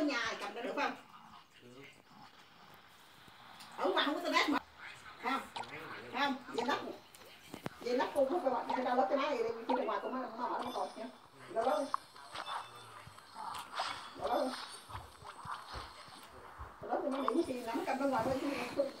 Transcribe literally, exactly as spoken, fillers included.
nhà cầm được không? Ở ngoài không có internet mà. Không. Không, về nắp. Về nắp cô các bạn đang lắp cái máy này đi ra ngoài cô má nó mở nó còn nha. Đó đó. Đó đó. Đó thì nó nghĩ gì nó cầm ra ngoài thôi chứ